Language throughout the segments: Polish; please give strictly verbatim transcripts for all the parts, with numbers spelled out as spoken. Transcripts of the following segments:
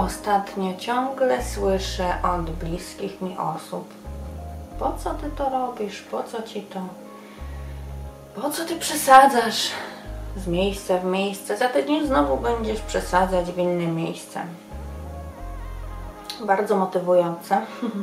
ostatnio ciągle słyszę od bliskich mi osób: po co ty to robisz? Po co ci to? Po co ty przesadzasz z miejsca w miejsce? Za tydzień znowu będziesz przesadzać w inne miejsce. Bardzo motywujące.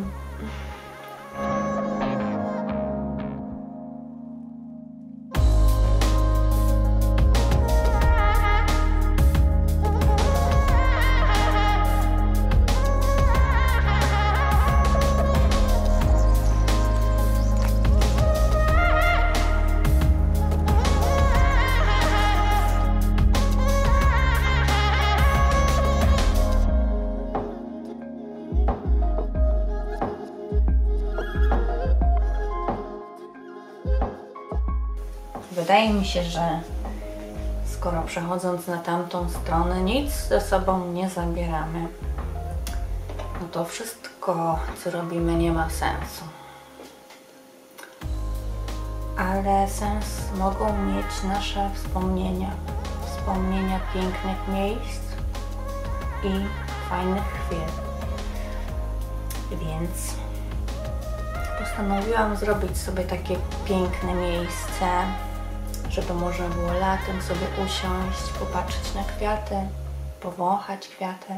Wydaje mi się, że skoro przechodząc na tamtą stronę nic ze sobą nie zabieramy, no to wszystko, co robimy, nie ma sensu. Ale sens mogą mieć nasze wspomnienia. Wspomnienia pięknych miejsc i fajnych chwil. Więc postanowiłam zrobić sobie takie piękne miejsce, żeby można było latem sobie usiąść, popatrzeć na kwiaty, powąchać kwiaty.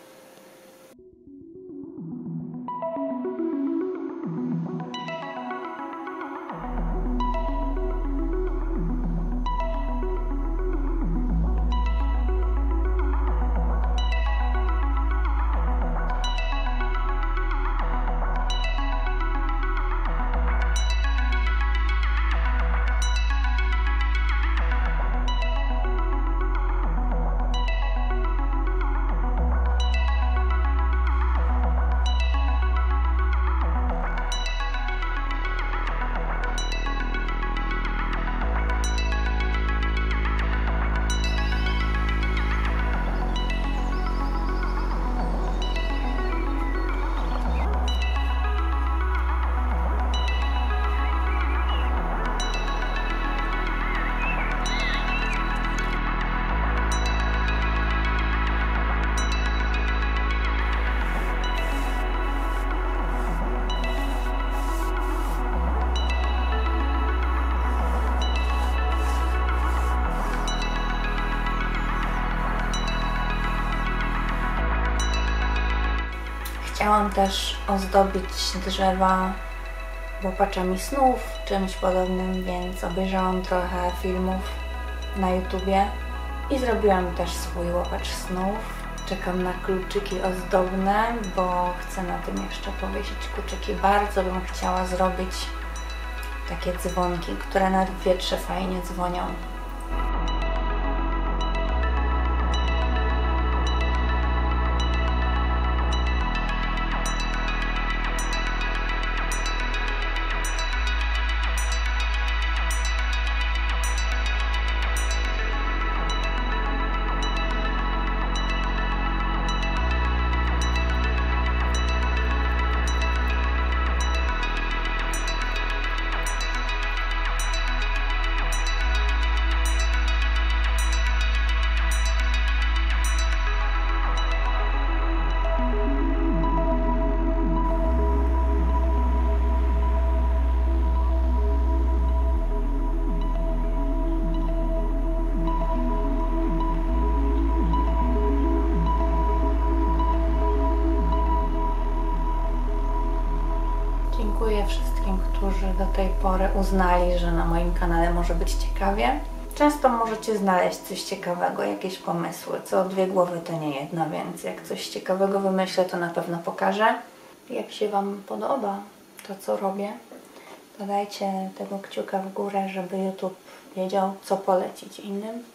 Chciałam też ozdobić drzewa łopaczami snów, czymś podobnym, więc obejrzałam trochę filmów na YouTubie i zrobiłam też swój łopacz snów. Czekam na kluczyki ozdobne, bo chcę na tym jeszcze powiesić kluczyki. Bardzo bym chciała zrobić takie dzwonki, które na wietrze fajnie dzwonią. Dziękuję wszystkim, którzy do tej pory uznali, że na moim kanale może być ciekawie. Często możecie znaleźć coś ciekawego, jakieś pomysły. Co dwie głowy to nie jedna, więc jak coś ciekawego wymyślę, to na pewno pokażę. Jak się Wam podoba to, co robię, to dajcie tego kciuka w górę, żeby YouTube wiedział, co polecić innym.